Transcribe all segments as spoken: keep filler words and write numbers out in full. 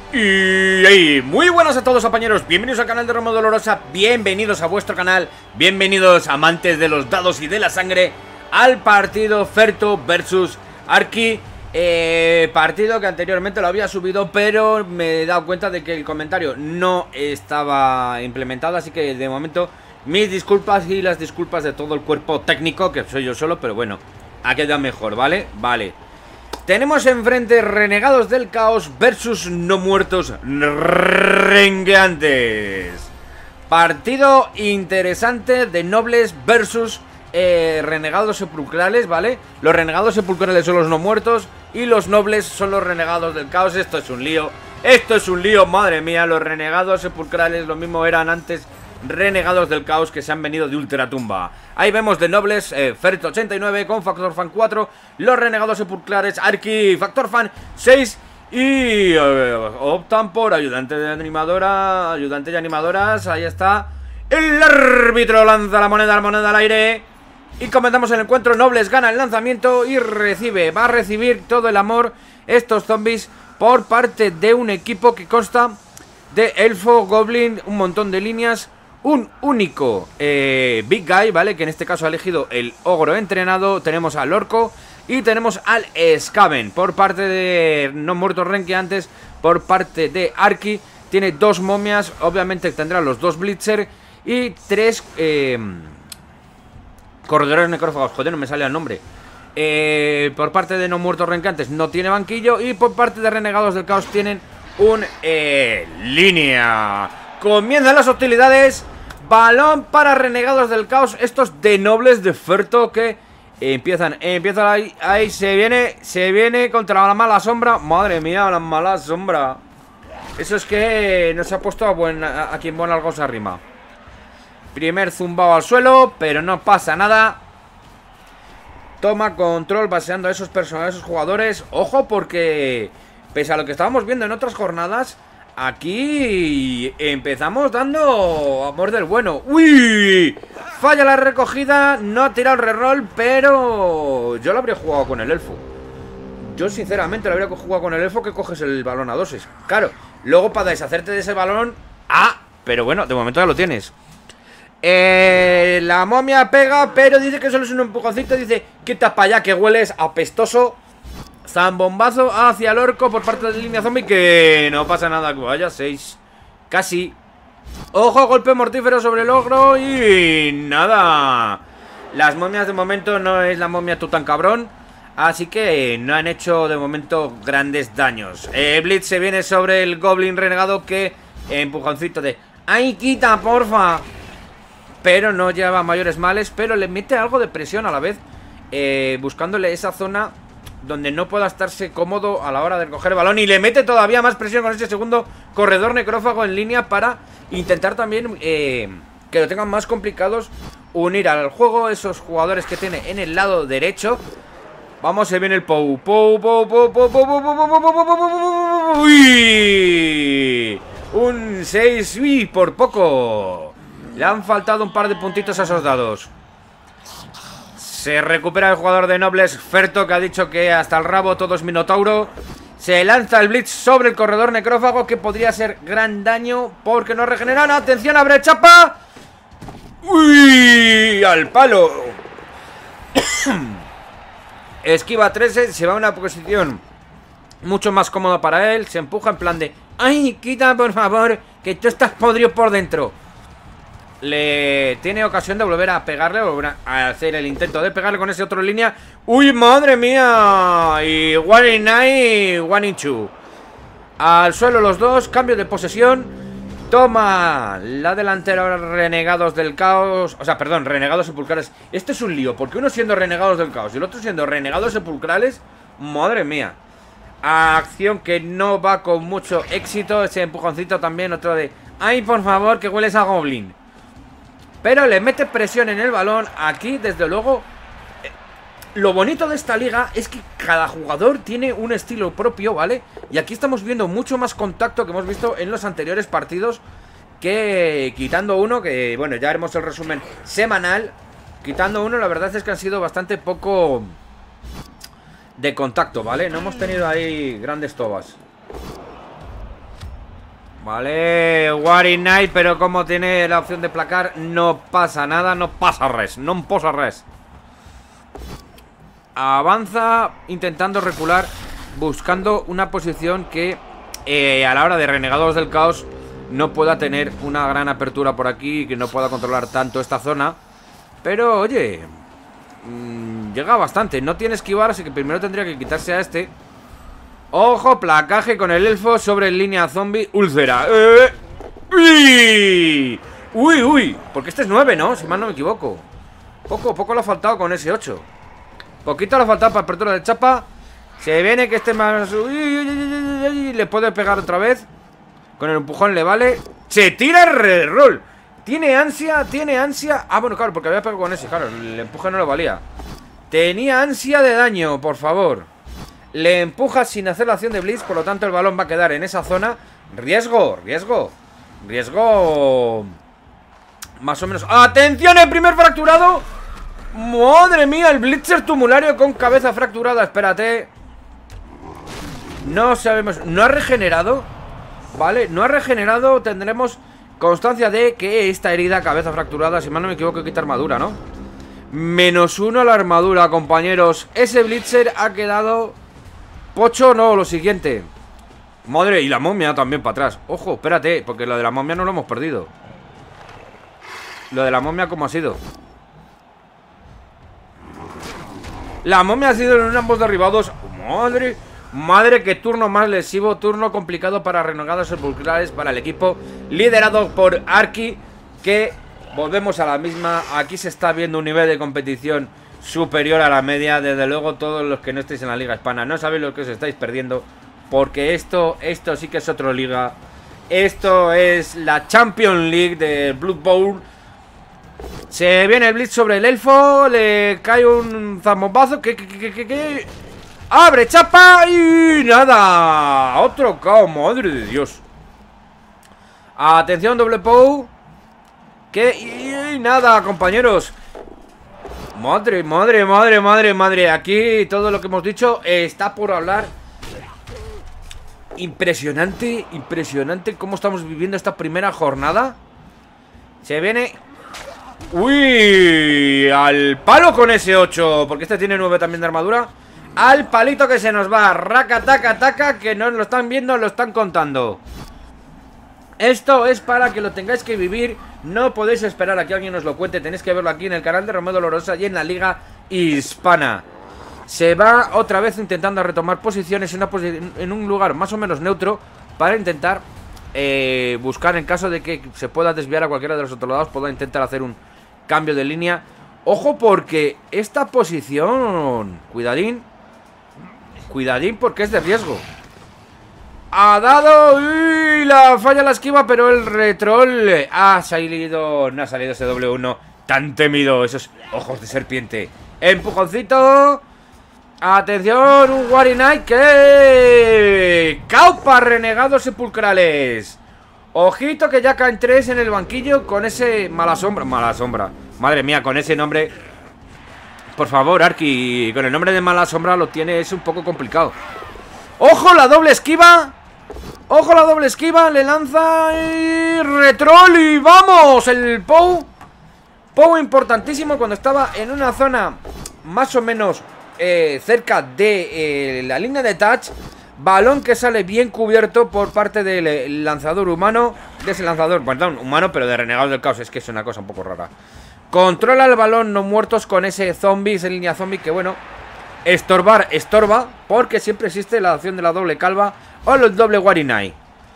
Y hey, muy buenas a todos, compañeros, bienvenidos al canal de Romo Dolorosa, bienvenidos a vuestro canal, bienvenidos amantes de los dados y de la sangre al partido Ferto versus Arki. eh, Partido que anteriormente lo había subido, pero me he dado cuenta de que el comentario no estaba implementado, así que de momento mis disculpas y las disculpas de todo el cuerpo técnico, que soy yo solo, pero bueno, ha quedado mejor, ¿vale? Vale. Tenemos enfrente Renegados del Caos versus No Muertos Rengueantes. Partido interesante de nobles versus eh, Renegados Sepulcrales, ¿vale? Los Renegados Sepulcrales son los No Muertos y los nobles son los Renegados del Caos. Esto es un lío, esto es un lío, madre mía. Los Renegados Sepulcrales lo mismo eran antes Renegados del Caos, que se han venido de Ultratumba. Ahí vemos de nobles eh, Ferto ochenta y nueve con Factor Fan cuatro, los Renegados Sepulcrales Arki Factor Fan seis y eh, optan por ayudante de animadora, ayudante de animadoras. Ahí está. El árbitro lanza la moneda, la moneda al aire y comenzamos el encuentro. Nobles gana el lanzamiento y recibe, va a recibir todo el amor estos zombies por parte de un equipo que consta de elfo, goblin, un montón de líneas, un único eh, Big Guy, ¿vale? Que en este caso ha elegido el ogro entrenado. Tenemos al orco y tenemos al Skaven por parte de No Muertos Rengueantes. Por parte de Arki tiene dos momias, obviamente tendrá los dos Blitzer y tres eh, corredores necrófagos. Joder, no me sale el nombre. eh, Por parte de No Muertos Rengueantes no tiene banquillo y por parte de Renegados del Caos tienen un eh, línea. Comienzan las hostilidades. Balón para Renegados del Caos. Estos de nobles de Ferto que empiezan, empiezan ahí, ahí se viene, se viene contra la mala sombra. Madre mía, la mala sombra. Eso es que no se ha puesto a, buen, a, a quien buen algo se arrima. Primer zumbado al suelo, pero no pasa nada. Toma control baseando a esos personajes, a esos jugadores. Ojo, porque pese a lo que estábamos viendo en otras jornadas, aquí empezamos dando amor del bueno. ¡Uy! Falla la recogida, no ha tirado el reroll, pero yo lo habría jugado con el elfo. Yo sinceramente lo habría jugado con el elfo, que coges el balón a doses. Claro, luego para deshacerte de ese balón... ¡Ah! Pero bueno, de momento ya lo tienes. Eh, la momia pega, pero dice que solo es un empujoncito. Dice, quita para allá que hueles apestoso. Zambombazo hacia el orco por parte de línea zombie, que no pasa nada, que vaya, seis. Casi. Ojo, golpe mortífero sobre el ogro y nada. Las momias de momento no es la momia Tutankabrón, así que no han hecho de momento grandes daños. eh, Blitz se viene sobre el goblin renegado, que eh, empujoncito de ¡ay, quita, porfa! Pero no lleva mayores males, pero le mete algo de presión a la vez, eh, buscándole esa zona donde no pueda estarse cómodo a la hora de coger el balón. Y le mete todavía más presión con ese segundo corredor necrófago en línea para intentar también eh, que lo tengan más complicados unir al juego esos jugadores que tiene en el lado derecho. Vamos, se viene el Pou. Pou, Pou, Pou, Pou, Pou, Pou, Pou, Pou, Pou, Pou. Uy, un seis, uy, por poco. Le han faltado un par de puntitos a esos dados. Se recupera el jugador de nobles Ferto, que ha dicho que hasta el rabo todo es minotauro. Se lanza el blitz sobre el corredor necrófago, que podría ser gran daño porque no regeneran. ¡Atención, abre chapa! ¡Uy! ¡Al palo! Esquiva trece, se va a una posición mucho más cómoda para él. Se empuja en plan de ¡ay, quita, por favor, que tú estás podrido por dentro! Le tiene ocasión de volver a pegarle, volver a hacer el intento de pegarle con ese otro en línea. ¡Uy, madre mía! Y one in nine, one in two. Al suelo los dos, cambio de posesión. Toma la delantera Renegados del Caos. O sea, perdón, Renegados Sepulcrales. Este es un lío, porque uno siendo Renegados del Caos y el otro siendo Renegados Sepulcrales. Madre mía. Acción que no va con mucho éxito. Ese empujoncito también, otro de ¡ay, por favor, que hueles a goblin! Pero le mete presión en el balón. Aquí, desde luego, eh, lo bonito de esta liga es que cada jugador tiene un estilo propio, ¿vale? Y aquí estamos viendo mucho más contacto que hemos visto en los anteriores partidos, que quitando uno, que bueno, ya haremos el resumen semanal. Quitando uno, la verdad es que han sido bastante poco de contacto, ¿vale? No hemos tenido ahí grandes tobas. Vale, Wari Knight, pero como tiene la opción de placar, no pasa nada, no pasa res, no pasa res. Avanza intentando recular, buscando una posición que eh, a la hora de Renegados del Caos no pueda tener una gran apertura por aquí y que no pueda controlar tanto esta zona. Pero oye, mmm, llega bastante, no tiene esquivar, así que primero tendría que quitarse a este. Ojo, placaje con el elfo sobre línea zombie, úlcera. eh. Uy, uy, uy, porque este es nueve, ¿no? Si mal no me equivoco. Poco, poco le ha faltado con ese ocho. Poquito le ha faltado para apertura de chapa. Se viene que este más... Uy, uy, uy, uy, uy, le puede pegar otra vez. Con el empujón le vale. Se tira el reroll. Tiene ansia, tiene ansia. Ah, bueno, claro, porque había pegado con ese. Claro, el empuje no le valía. Tenía ansia de daño, por favor. Le empuja sin hacer la acción de Blitz. Por lo tanto el balón va a quedar en esa zona. Riesgo, riesgo. Riesgo. Más o menos. ¡Atención! El primer fracturado. ¡Madre mía! El Blitzer tumulario con cabeza fracturada. Espérate. No sabemos. ¿No ha regenerado? Vale, no ha regenerado. Tendremos constancia de que esta herida, cabeza fracturada, si mal no me equivoco, quita armadura, ¿no? Menos uno a la armadura, compañeros. Ese Blitzer ha quedado pocho, no, lo siguiente. Madre, y la momia también para atrás. Ojo, espérate, porque lo de la momia no lo hemos perdido. Lo de la momia, ¿cómo ha sido? La momia ha sido en ambos derribados. Madre, madre, qué turno más lesivo. Turno complicado para Renegados Sepulcrales, para el equipo liderado por Arki, que volvemos a la misma. Aquí se está viendo un nivel de competición superior a la media. Desde luego, todos los que no estéis en la Liga Hispana no sabéis lo que os estáis perdiendo, porque esto, esto sí que es otra liga. Esto es la Champions League de Blood Bowl. Se viene el Blitz sobre el elfo. Le cae un zambombazo. Que, que, que, que, que. ¡Abre chapa! Y nada. Otro caos, madre de Dios. Atención, doble Pou. Que y nada, compañeros. Madre, madre, madre, madre, madre. Aquí todo lo que hemos dicho está por hablar. Impresionante, impresionante cómo estamos viviendo esta primera jornada. Se viene... Uy, al palo con ese ocho, porque este tiene nueve también de armadura. Al palito que se nos va. Raca, taca, taca, que no lo están viendo, lo están contando. Esto es para que lo tengáis que vivir. No podéis esperar a que alguien os lo cuente. Tenéis que verlo aquí en el canal de Romeo Dolorosa y en la Liga Hispana. Se va otra vez intentando retomar posiciones en, una posi en un lugar más o menos neutro, para intentar eh, buscar, en caso de que se pueda desviar a cualquiera de los otros lados, pueda intentar hacer un cambio de línea. Ojo, porque esta posición, cuidadín, cuidadín, porque es de riesgo. Ha dado y la falla la esquiva, pero el retrol ha salido, no ha salido ese doble uno tan temido, esos ojos de serpiente. Empujoncito. Atención, un Wari Knight que caupa Renegados Sepulcrales. Ojito que ya caen tres en el banquillo con ese mala sombra. Mala sombra, madre mía, con ese nombre. Por favor, Arki, con el nombre de mala sombra lo tiene, es un poco complicado. ¡Ojo, la doble esquiva! ¡Ojo, la doble esquiva! Le lanza y retrol y ¡vamos! El Pou. Pou importantísimo cuando estaba en una zona más o menos eh, cerca de eh, la línea de touch. Balón que sale bien cubierto por parte del lanzador humano. De ese lanzador, perdón, humano, pero de Renegados del Caos. Es que es una cosa un poco rara. Controla el balón no muertos con ese zombie, esa línea zombie que, bueno, estorbar, estorba, porque siempre existe la opción de la doble calva o el doble Wari Knight.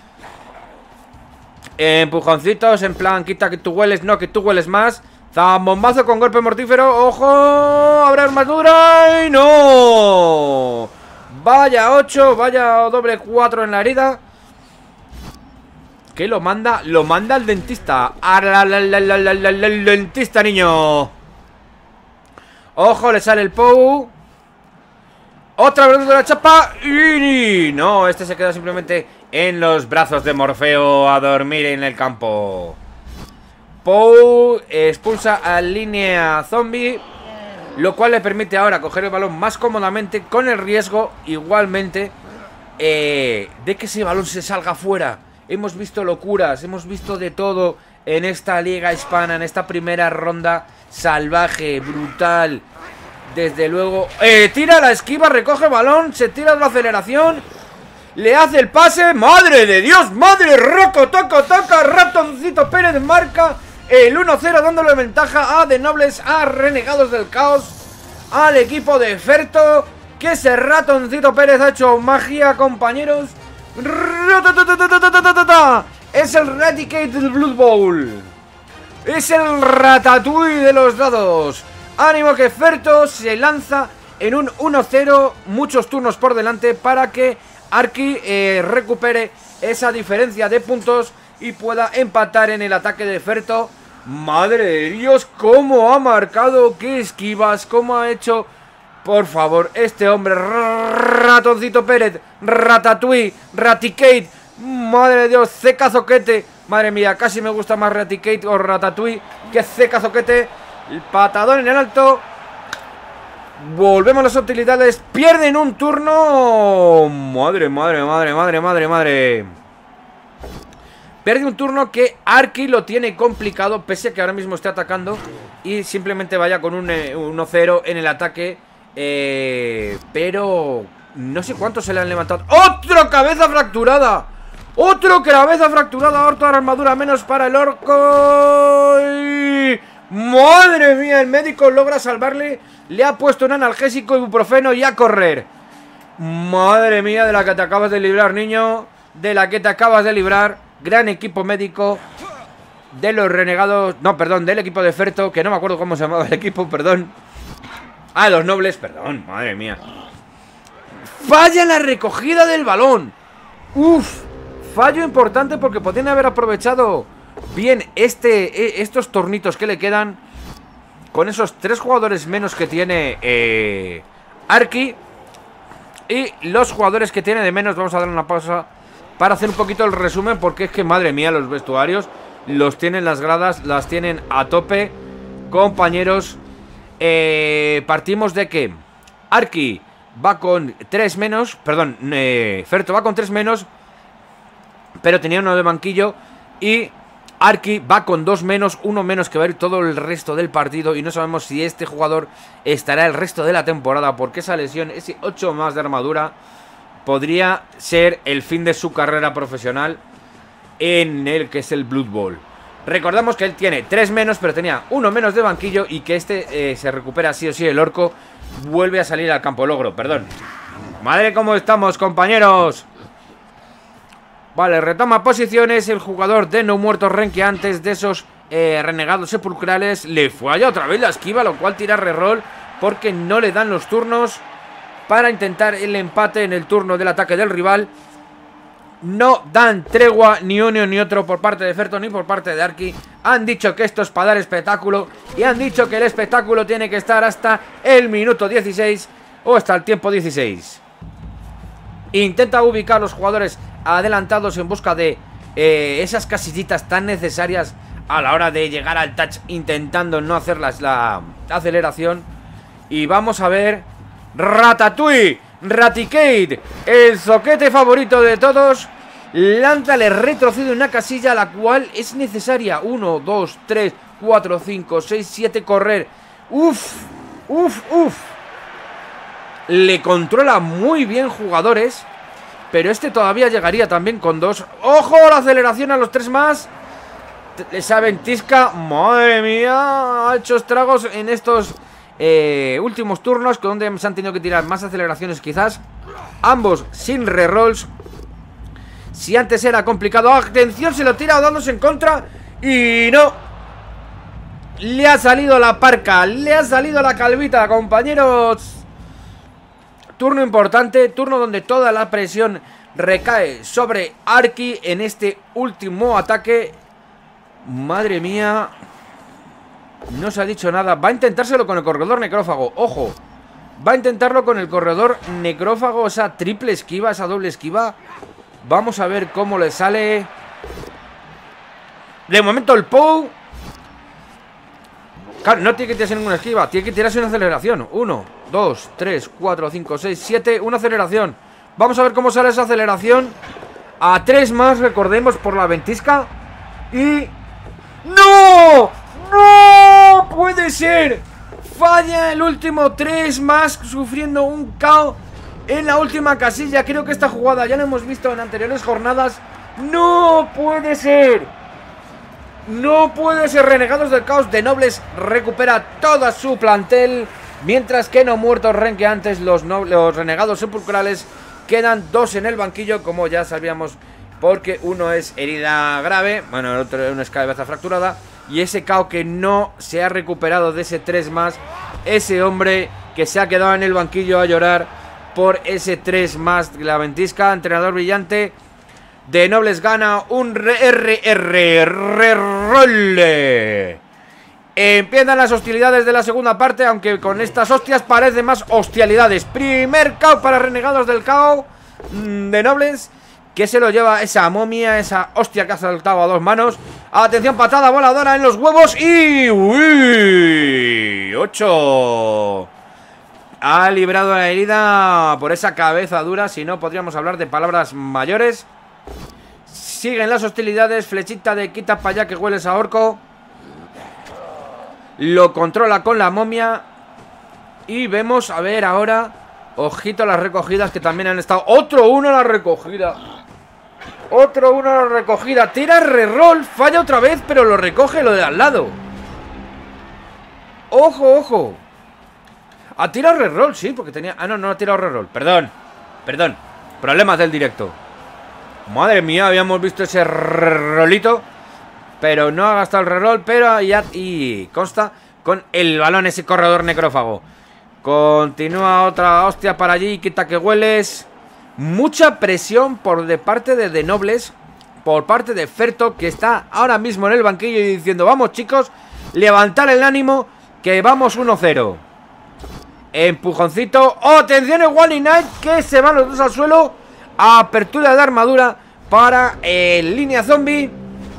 Empujoncitos en plan, quita que tú hueles, no, que tú hueles más. Zambombazo con golpe mortífero. ¡Ojo! ¡Habrá armadura! ¡Y no! Vaya ocho, vaya doble cuatro en la herida. ¿Qué lo manda? Lo manda al dentista. Al dentista, niño. Ojo, le sale el Pou. Otra vez de la chapa. Y no, este se queda simplemente en los brazos de Morfeo a dormir en el campo. Pou expulsa a línea zombie, lo cual le permite ahora coger el balón más cómodamente, con el riesgo igualmente eh, de que ese balón se salga fuera. hemos visto locuras, hemos visto de todo en esta liga hispana, en esta primera ronda salvaje, brutal. Desde luego, eh, tira la esquiva, recoge balón, se tira la aceleración, le hace el pase, ¡madre de Dios! ¡Madre! ¡Roco, toco, toca! Ratoncito Pérez marca el uno cero, dándole ventaja a The Nobles, a Renegados del Caos, al equipo de Ferto, que ese Ratoncito Pérez ha hecho magia, compañeros. Es el Raticate del Blood Bowl, es el Ratatouille de los dados. Ánimo que Ferto se lanza en un uno cero, muchos turnos por delante para que Arki eh, recupere esa diferencia de puntos y pueda empatar en el ataque de Ferto. Madre de Dios, cómo ha marcado, qué esquivas, cómo ha hecho, por favor, este hombre, Ratoncito Pérez, Ratatouille, Raticate, madre de Dios, Ceca Zoquete, madre mía, casi me gusta más Raticate o Ratatouille que Ceca Zoquete. El patadón en el alto. Volvemos a las utilidades. Pierden un turno. Madre, madre, madre, madre, madre, madre. Pierde un turno que Arki lo tiene complicado, pese a que ahora mismo esté atacando y simplemente vaya con un eh, uno cero en el ataque. eh, Pero no sé cuántos se le han levantado. ¡Otro cabeza fracturada! ¡Otro cabeza fracturada! Orto de armadura menos para el orco. ¡Y! ¡Madre mía! El médico logra salvarle. Le ha puesto un analgésico, ibuprofeno y a correr. Madre mía, de la que te acabas de librar, niño. De la que te acabas de librar. Gran equipo médico de los Renegados. No, perdón, del equipo de Ferto, que no me acuerdo cómo se llamaba el equipo, perdón. Ah, los Nobles, perdón, madre mía. Falla la recogida del balón. Uf, fallo importante porque podrían haber aprovechado bien este, estos tornitos que le quedan con esos tres jugadores menos que tiene eh, Arki. Y los jugadores que tiene de menos. Vamos a dar una pausa para hacer un poquito el resumen, porque es que, madre mía, los vestuarios los tienen las gradas, las tienen a tope, compañeros. eh, Partimos de que Arki va con tres menos. Perdón, eh, Ferto va con tres menos, pero tenía uno de banquillo. Y Arki va con dos menos, uno menos que va a ir todo el resto del partido. Y no sabemos si este jugador estará el resto de la temporada, porque esa lesión, ese ocho más de armadura, podría ser el fin de su carrera profesional en el que es el Blood Bowl. Recordamos que él tiene tres menos, pero tenía uno menos de banquillo. Y que este eh, se recupera sí o sí. El orco vuelve a salir al campo logro, perdón. Madre, cómo estamos, compañeros. Vale, retoma posiciones el jugador de No Muertos Ren, que antes de esos eh, renegados sepulcrales le fue allá otra vez la esquiva, lo cual tira reroll porque no le dan los turnos para intentar el empate en el turno del ataque del rival. No dan tregua ni uno ni otro por parte de Ferto ni por parte de Arki. Han dicho que esto es para dar espectáculo y han dicho que el espectáculo tiene que estar hasta el minuto dieciséis o hasta el tiempo dieciséis. Intenta ubicar los jugadores adelantados en busca de eh, esas casillitas tan necesarias a la hora de llegar al touch, intentando no hacerlas la aceleración. Y vamos a ver. Ratatouille, Raticate, el zoquete favorito de todos, lánzale retrocede una casilla, la cual es necesaria. Uno, dos, tres, cuatro, cinco, seis, siete, correr. Uf, uf, uf. Le controla muy bien jugadores, pero este todavía llegaría también con dos. ¡Ojo! La aceleración a los tres más. Esa ventisca, madre mía, ha hecho estragos en estos eh, últimos turnos, donde se han tenido que tirar más aceleraciones quizás. Ambos sin rerolls. Si antes era complicado, atención, se lo tira dándose en contra. Y no. Le ha salido la parca, le ha salido la calvita, compañeros. Turno importante, turno donde toda la presión recae sobre Arki en este último ataque. Madre mía. No se ha dicho nada. Va a intentárselo con el corredor necrófago. Ojo. Va a intentarlo con el corredor necrófago. Esa triple esquiva, esa doble esquiva. Vamos a ver cómo le sale. De momento el Pou. Claro, no tiene que tirarse ninguna esquiva. Tiene que tirarse una aceleración. Uno, dos, tres, cuatro, cinco, seis, siete. Una aceleración. Vamos a ver cómo sale esa aceleración. A tres más, recordemos, por la ventisca. Y... ¡no! ¡No! ¡Puede ser! Falla el último tres más, sufriendo un K O en la última casilla. Creo que esta jugada ya la hemos visto en anteriores jornadas. ¡No puede ser! No puede ser. Renegados del Caos de Nobles recupera toda su plantel. Mientras que no muertos renqueantes, los, no, los renegados sepulcrales quedan dos en el banquillo, como ya sabíamos, porque uno es herida grave, bueno, el otro es cabeza fracturada. Y ese K O que no se ha recuperado de ese tres más, ese hombre que se ha quedado en el banquillo a llorar por ese tres más. La ventisca, entrenador brillante de Nobles gana un R R reroll. Empiezan las hostilidades de la segunda parte, aunque con estas hostias parece más hostilidades. Primer K O para renegados del K O de Nobles, que se lo lleva esa momia, esa hostia que ha saltado a dos manos. Atención, patada voladora en los huevos y... ¡uy! ocho. Ha librado la herida por esa cabeza dura, si no podríamos hablar de palabras mayores. Siguen las hostilidades, flechita de quita para allá que hueles a orco. Lo controla con la momia. Y vemos, a ver ahora, ojito a las recogidas que también han estado. Otro uno a la recogida. Otro uno a la recogida. Tira reroll, falla otra vez, pero lo recoge lo de al lado. Ojo, ojo. Ha tirado reroll, sí, porque tenía... Ah, no, no ha tirado reroll, perdón. Perdón, problemas del directo. Madre mía, habíamos visto ese rerolito, pero no ha gastado el reroll. Pero ya... y consta con el balón ese corredor necrófago. Continúa otra hostia para allí, quita que hueles. Mucha presión por de parte de The Nobles, por parte de Ferto, que está ahora mismo en el banquillo y diciendo: vamos chicos, levantar el ánimo, que vamos uno cero. Empujoncito. ¡Oh, atención! El One Night, que se van los dos al suelo. Apertura de armadura para el línea zombie.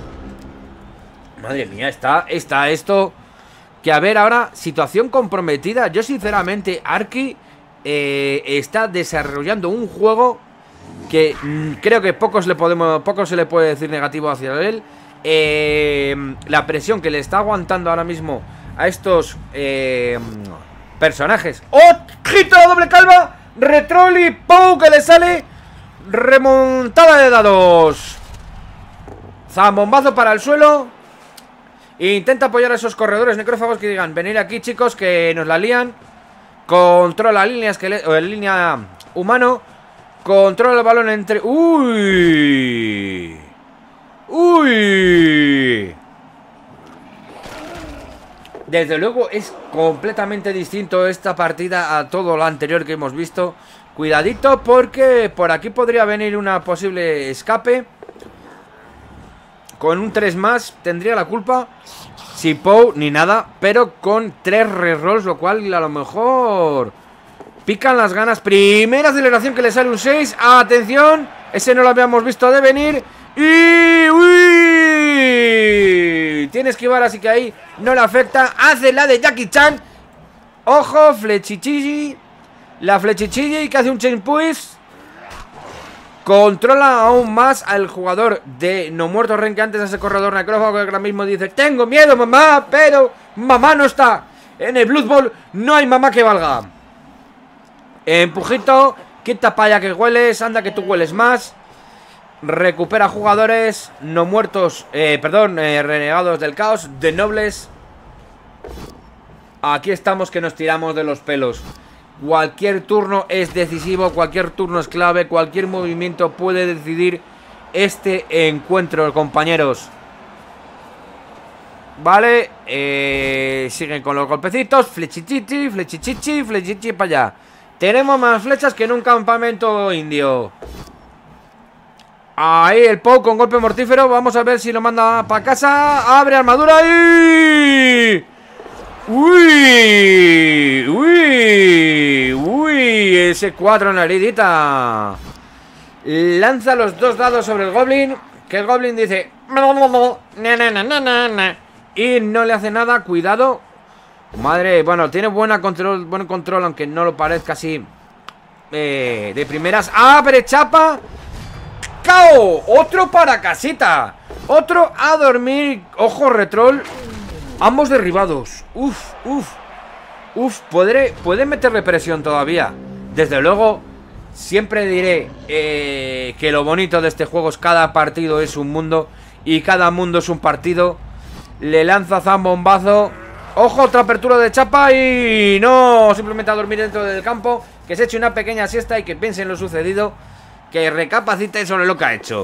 Madre mía, está, está esto. Que a ver ahora, situación comprometida. Yo sinceramente, Arki eh, está desarrollando un juego que mm, creo que pocos le podemos, poco se le puede decir negativo hacia él. eh, La presión que le está aguantando ahora mismo a estos eh, personajes. ¡Ojito a la doble calva! Retrol y ¡pum! Que le sale. Remontada de dados. Zambombazo para el suelo. Intenta apoyar a esos corredores necrófagos que digan: venid aquí chicos, que nos la lían. Controla líneas que le... o en línea humano. Controla el balón entre... ¡Uy! ¡Uy! Desde luego es completamente distinto esta partida a todo lo anterior que hemos visto. Cuidadito porque por aquí podría venir una posible escape. Con un tres más tendría la culpa. Si Pou ni nada, pero con tres rerolls, lo cual a lo mejor pican las ganas. Primera aceleración que le sale un seis. Atención, ese no lo habíamos visto de venir. Y... uy, tiene que esquivar, así que ahí no le afecta. Hace la de Jackie Chan. Ojo, flechichilli. La flechichilli que hace un chain push. Controla aún más al jugador de No Muertos Renqueantes, a ese corredor necrófago que ahora mismo dice: tengo miedo mamá, pero mamá no está. En el Blood Bowl no hay mamá que valga. Empujito, quita para allá que hueles, anda que tú hueles más. Recupera jugadores no muertos, eh, perdón, eh, renegados del caos, de Nobles. Aquí estamos que nos tiramos de los pelos. Cualquier turno es decisivo, cualquier turno es clave, cualquier movimiento puede decidir este encuentro, compañeros. Vale, eh, siguen con los golpecitos. Flechichichi, flechichichi, flechichi para allá. Tenemos más flechas que en un campamento indio. Ahí el Pou con golpe mortífero. Vamos a ver si lo manda para casa. Abre armadura y... Uy, uy, uy, ese cuatro en la heridita. Lanza los dos dados sobre el Goblin, que el Goblin dice y no le hace nada, cuidado. Madre, bueno, tiene buena control, buen control, aunque no lo parezca así eh, de primeras. ¡Abre chapa! K O. Otro para casita. Otro a dormir. Ojo, Retrol. Ambos derribados. Uf, uf. Uf, podré, puede meterle presión todavía. Desde luego, siempre diré eh, que lo bonito de este juego es cada partido es un mundo. Y cada mundo es un partido. Le lanza zambombazo. Ojo, otra apertura de chapa y no, simplemente a dormir dentro del campo. Que se eche una pequeña siesta y que piense en lo sucedido. Que recapacite sobre lo que ha hecho.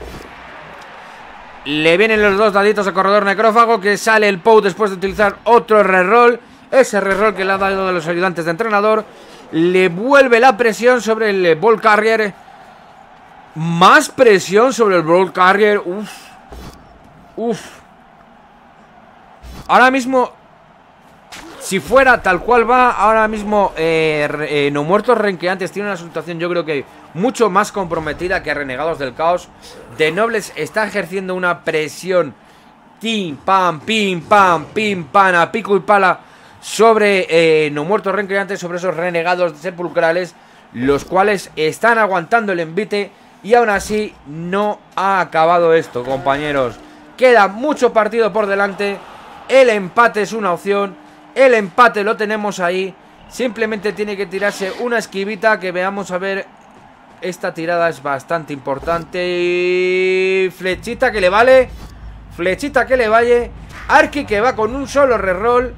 Le vienen los dos daditos al corredor necrófago. Que sale el Pou después de utilizar otro reroll. Ese reroll que le ha dado de los ayudantes de entrenador. Le vuelve la presión sobre el Ball Carrier. Más presión sobre el Ball Carrier. Uf. Uf. Ahora mismo, si fuera tal cual va, ahora mismo eh, eh, No Muertos Renqueantes tiene una situación, yo creo que mucho más comprometida que Renegados del Caos. The Nobles está ejerciendo una presión pim, pam, pim, pam, pim, pam, a pico y pala sobre eh, No Muertos Renqueantes, sobre esos renegados sepulcrales, los cuales están aguantando el envite y aún así no ha acabado esto, compañeros. Queda mucho partido por delante. El empate es una opción. El empate lo tenemos ahí. Simplemente tiene que tirarse una esquivita. Que veamos a ver. Esta tirada es bastante importante. Flechita que le vale. Flechita que le vale. Arki que va con un solo reroll.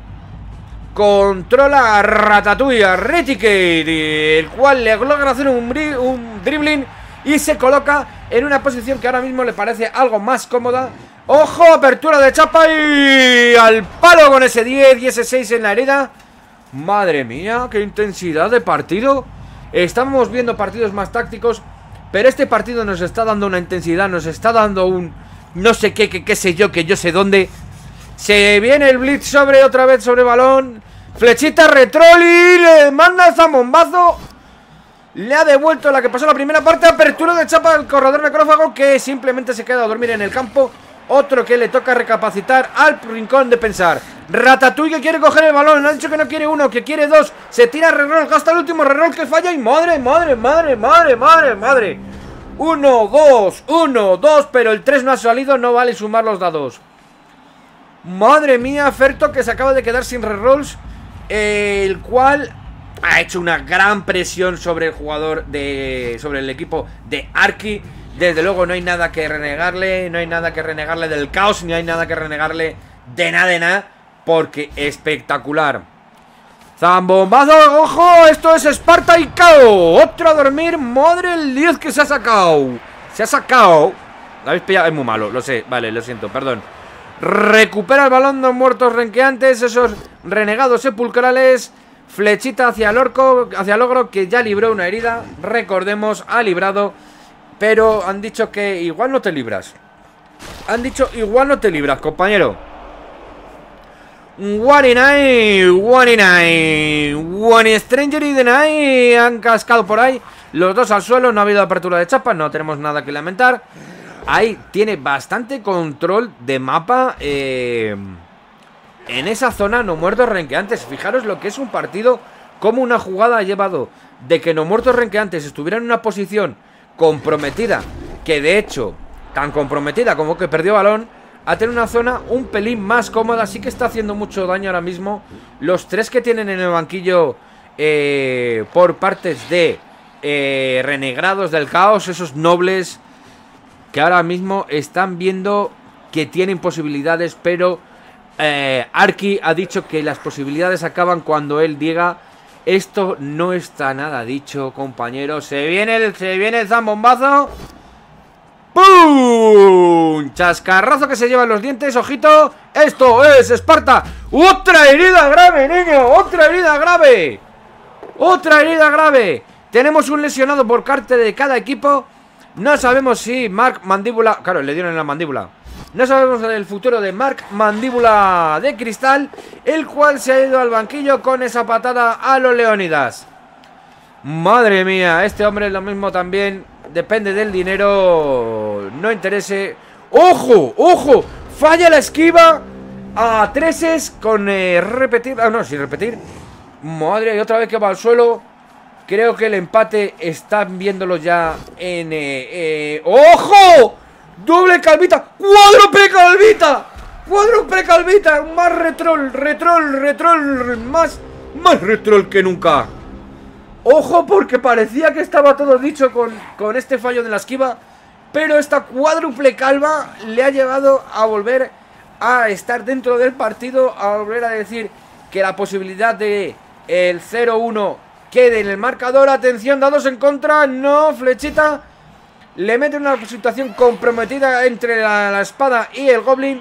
Controla a Ratatouille, a Reticate, el cual le logra hacer un, un dribbling. Y se coloca en una posición que ahora mismo le parece algo más cómoda. ¡Ojo! Apertura de chapa y al palo con ese diez y ese seis en la herida. Madre mía, qué intensidad de partido. Estamos viendo partidos más tácticos, pero este partido nos está dando una intensidad, nos está dando un no sé qué, qué, qué sé yo, que yo sé dónde. Se viene el blitz sobre otra vez sobre balón. Flechita Retrol y le manda el zambombazo. Le ha devuelto la que pasó la primera parte. Apertura de chapa al corredor necrófago, que simplemente se queda a dormir en el campo. Otro que le toca recapacitar al rincón de pensar. Ratatouille que quiere coger el balón. Ha dicho que no quiere uno, que quiere dos. Se tira reroll, gasta el último reroll que falla. Y madre, madre, madre, madre, madre, madre. Uno, dos, uno, dos. Pero el tres no ha salido, no vale sumar los dados. Madre mía, Ferto que se acaba de quedar sin rerolls. eh, El cual ha hecho una gran presión sobre el jugador de... sobre el equipo de Arki. Desde luego no hay nada que renegarle. No hay nada que renegarle del caos. Ni hay nada que renegarle de nada de nada. Porque espectacular. Zambombazo, ojo. Esto es Esparta y K O. Otro a dormir. Madre el diez que se ha sacado. Se ha sacado. ¿La habéis pillado? Es muy malo, lo sé. Vale, lo siento, perdón. Recupera el balón de muertos renqueantes. Esos renegados sepulcrales. Flechita hacia el orco, hacia el ogro, que ya libró una herida. Recordemos, ha librado. Pero han dicho que igual no te libras. Han dicho igual no te libras, compañero. One in eye, one in eye, one stranger in the night. Han cascado por ahí. Los dos al suelo, no ha habido apertura de chapa. No tenemos nada que lamentar. Ahí tiene bastante control de mapa eh, en esa zona No Muertos Renqueantes. Fijaros lo que es un partido. Como una jugada ha llevado de que No Muertos Renqueantes estuviera en una posición comprometida, que de hecho tan comprometida como que perdió balón, a tener una zona un pelín más cómoda. Sí que está haciendo mucho daño ahora mismo los tres que tienen en el banquillo eh, por partes de eh, renegados del caos. Esos nobles que ahora mismo están viendo que tienen posibilidades, pero eh, Arki ha dicho que las posibilidades acaban cuando él diga. Esto no está nada dicho, compañeros. Se viene el, se viene el zambombazo. ¡Pum! Chascarrazo que se lleva en los dientes. Ojito. Esto es Esparta. ¡Otra herida grave, niño! ¡Otra herida grave! ¡Otra herida grave! Tenemos un lesionado por parte de cada equipo. No sabemos si Mark Mandíbula... Claro, le dieron en la mandíbula. No sabemos el futuro de Mark Mandíbula de Cristal, el cual se ha ido al banquillo con esa patada a los Leónidas. Madre mía, este hombre es lo mismo también. Depende del dinero. No interese. ¡Ojo! ¡Ojo! Falla la esquiva a treses con eh, repetir. Ah, no, sin repetir. Madre, y otra vez que va al suelo. Creo que el empate están viéndolo ya en... Eh, eh, ¡Ojo! ¡Doble calvita! ¡Cuádruple calvita! ¡Cuádruple calvita! Más retrol, retrol, retrol. Más, más retrol que nunca. Ojo, porque parecía que estaba todo dicho con, con este fallo de la esquiva. Pero esta cuádruple calva le ha llevado a volver a estar dentro del partido. A volver a decir que la posibilidad de el cero uno quede en el marcador. Atención, dados en contra. No, flechita. Le mete una situación comprometida entre la, la espada y el goblin.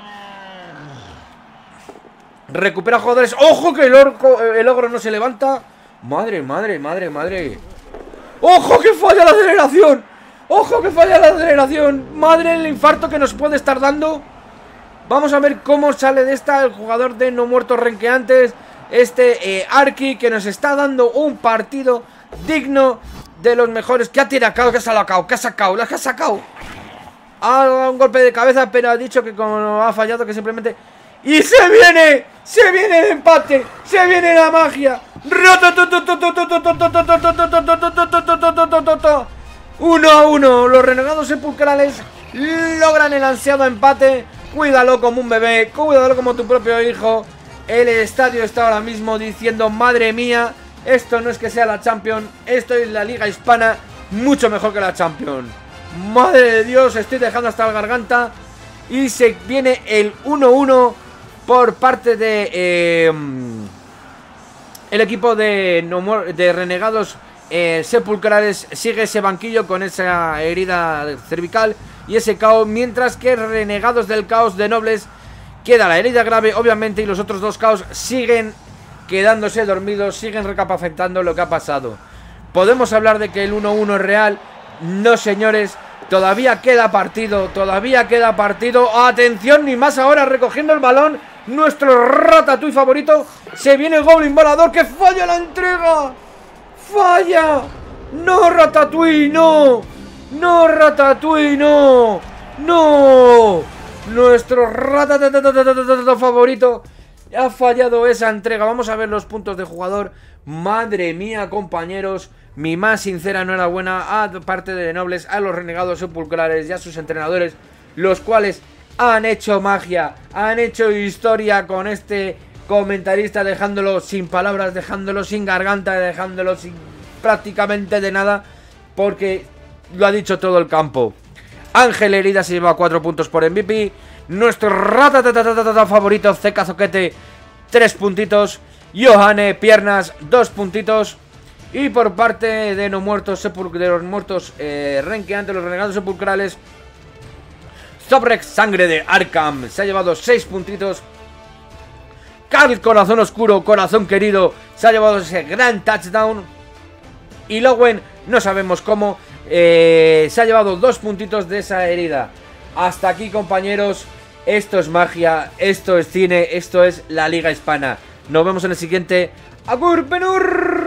Recupera jugadores. ¡Ojo que el, orco, el ogro no se levanta! Madre, madre, madre, madre. ¡Ojo que falla la aceleración! ¡Ojo que falla la aceleración! Madre, el infarto que nos puede estar dando. Vamos a ver cómo sale de esta el jugador de No Muertos Renqueantes. Este eh, Arki, que nos está dando un partido digno de los mejores. ¿Qué ha tirado? ¿Qué ha sacado? ¿Qué ha sacado? ¿La que ha sacado? Ha dado un golpe de cabeza, pero ha dicho que como ha fallado, que simplemente... ¡Y se viene! ¡Se viene el empate! ¡Se viene la magia! Uno a uno. Los renegados sepulcrales logran el ansiado empate. Cuídalo como un bebé, cuídalo como tu propio hijo. El estadio está ahora mismo diciendo: madre mía, esto no es que sea la Champions, esto es la Liga Hispana, mucho mejor que la Champions. Madre de Dios, estoy dejando hasta la garganta. Y se viene el uno uno por parte de eh, el equipo de, no, de renegados eh, sepulcrales. Sigue ese banquillo con esa herida cervical y ese caos, mientras que renegados del caos de nobles queda la herida grave, obviamente, y los otros dos caos siguen quedándose dormidos, siguen recapacitando lo que ha pasado. ¿Podemos hablar de que el uno uno es real? No, señores, todavía queda partido, todavía queda partido. Atención, ni más ahora, recogiendo el balón nuestro Ratatouille favorito. Se viene el Goblin volador, que falla la entrega. ¡Falla! ¡No, Ratatouille, no! ¡No, Ratatouille, no! ¡No! Nuestro Ratatouille favorito ha fallado esa entrega. Vamos a ver los puntos de jugador. Madre mía, compañeros, mi más sincera enhorabuena a parte de nobles, a los renegados sepulcrales y a sus entrenadores, los cuales han hecho magia, han hecho historia con este comentarista, dejándolo sin palabras, dejándolo sin garganta, dejándolo sin prácticamente de nada, porque lo ha dicho todo el campo. Ángel Herida se lleva cuatro puntos por M V P. Nuestro Ratatata favorito, Zeka Zoquete, tres puntitos. Johanne Piernas, dos puntitos. Y por parte de no muertos sepul de los muertos eh, renqueantes, los renegados sepulcrales, Zobrek Sangre de Arkham se ha llevado seis puntitos. Carl Corazón Oscuro, Corazón Querido, se ha llevado ese gran touchdown. Y Lowen, no sabemos cómo, eh, se ha llevado dos puntitos de esa herida. Hasta aquí, compañeros. Esto es magia, esto es cine, esto es la Liga Hispana. Nos vemos en el siguiente. ¡Agur, Benur!